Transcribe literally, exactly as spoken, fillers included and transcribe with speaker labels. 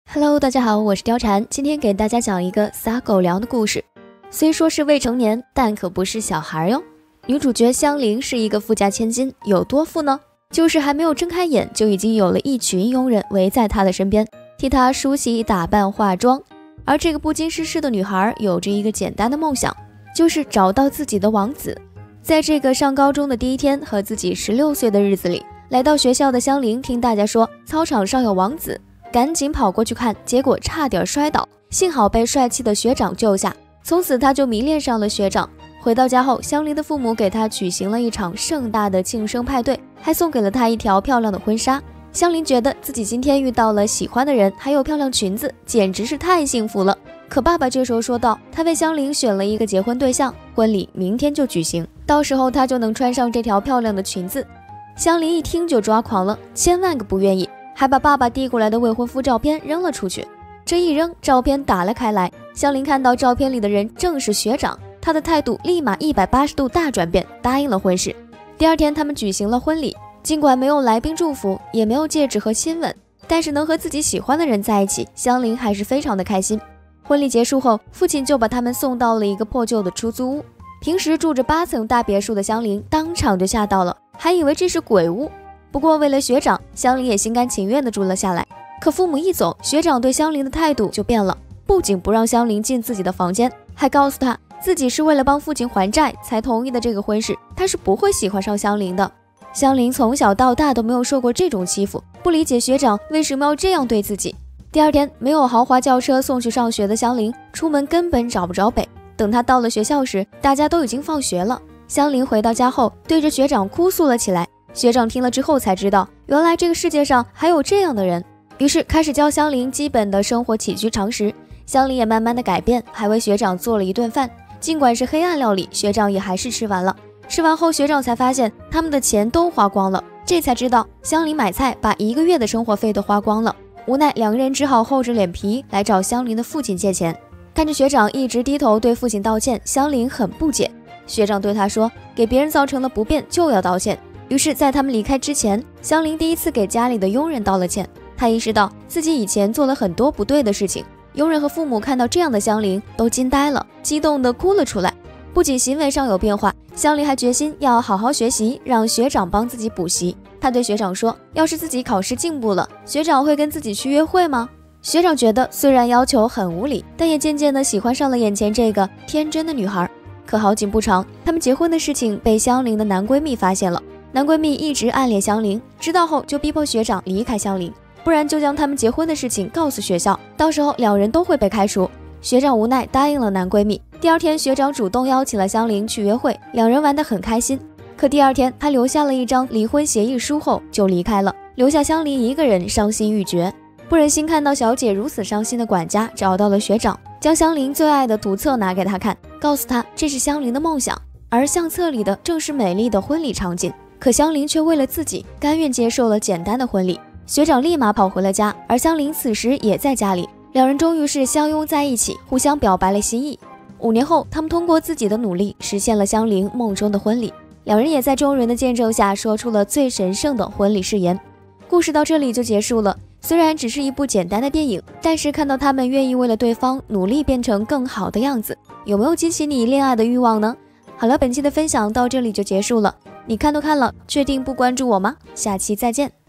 Speaker 1: Hello， 大家好，我是貂蝉，今天给大家讲一个撒狗粮的故事。虽说是未成年，但可不是小孩哟。女主角香菱是一个富家千金，有多富呢？就是还没有睁开眼，就已经有了一群佣人围在她的身边，替她梳洗、打扮、化妆。而这个不经世事的女孩，有着一个简单的梦想，就是找到自己的王子。在这个上高中的第一天和自己十六岁的日子里，来到学校的香菱听大家说操场上有王子，赶紧跑过去看，结果差点摔倒，幸好被帅气的学长救下。从此他就迷恋上了学长。回到家后，香菱的父母给他举行了一场盛大的庆生派对，还送给了他一条漂亮的婚纱。香菱觉得自己今天遇到了喜欢的人，还有漂亮裙子，简直是太幸福了。可爸爸这时候说道，他为香菱选了一个结婚对象，婚礼明天就举行，到时候他就能穿上这条漂亮的裙子。香菱一听就抓狂了，千万个不愿意，还把爸爸递过来的未婚夫照片扔了出去。这一扔，照片打了开来，香菱看到照片里的人正是学长，他的态度立马一百八十度大转变，答应了婚事。第二天他们举行了婚礼，尽管没有来宾祝福，也没有戒指和亲吻，但是能和自己喜欢的人在一起，香菱还是非常的开心。婚礼结束后，父亲就把他们送到了一个破旧的出租屋。平时住着八层大别墅的香菱当场就吓到了，还以为这是鬼屋。不过为了学长，香菱也心甘情愿地住了下来。可父母一走，学长对香菱的态度就变了，不仅不让香菱进自己的房间，还告诉她自己是为了帮父亲还债才同意的这个婚事，他是不会喜欢上香菱的。香菱从小到大都没有受过这种欺负，不理解学长为什么要这样对自己。第二天，没有豪华轿车送去上学的香菱出门根本找不着北。等她到了学校时，大家都已经放学了。香菱回到家后，对着学长哭诉了起来。学长听了之后才知道，原来这个世界上还有这样的人，于是开始教香菱基本的生活起居常识。香菱也慢慢的改变，还为学长做了一顿饭，尽管是黑暗料理，学长也还是吃完了。吃完后，学长才发现他们的钱都花光了，这才知道香菱买菜把一个月的生活费都花光了。无奈两个人只好厚着脸皮来找香菱的父亲借钱。看着学长一直低头对父亲道歉，香菱很不解。学长对他说，给别人造成了不便就要道歉。于是在他们离开之前，香菱第一次给家里的佣人道了歉。她意识到自己以前做了很多不对的事情。佣人和父母看到这样的香菱都惊呆了，激动地哭了出来。不仅行为上有变化，香菱还决心要好好学习，让学长帮自己补习。她对学长说，要是自己考试进步了，学长会跟自己去约会吗？学长觉得虽然要求很无理，但也渐渐地喜欢上了眼前这个天真的女孩。可好景不长，他们结婚的事情被香菱的男闺蜜发现了。男闺蜜一直暗恋香菱，知道后就逼迫学长离开香菱，不然就将他们结婚的事情告诉学校，到时候两人都会被开除。学长无奈答应了男闺蜜。第二天，学长主动邀请了香菱去约会，两人玩得很开心。可第二天，他留下了一张离婚协议书后就离开了，留下香菱一个人伤心欲绝。不忍心看到小姐如此伤心的管家找到了学长，将香菱最爱的图册拿给他看，告诉他这是香菱的梦想，而相册里的正是美丽的婚礼场景。可香菱却为了自己甘愿接受了简单的婚礼。学长立马跑回了家，而香菱此时也在家里，两人终于是相拥在一起，互相表白了心意。五年后，他们通过自己的努力实现了香菱梦中的婚礼，两人也在众人的见证下说出了最神圣的婚礼誓言。故事到这里就结束了。虽然只是一部简单的电影，但是看到他们愿意为了对方努力变成更好的样子，有没有激起你恋爱的欲望呢？好了，本期的分享到这里就结束了。你看都看了，确定不关注我吗？下期再见。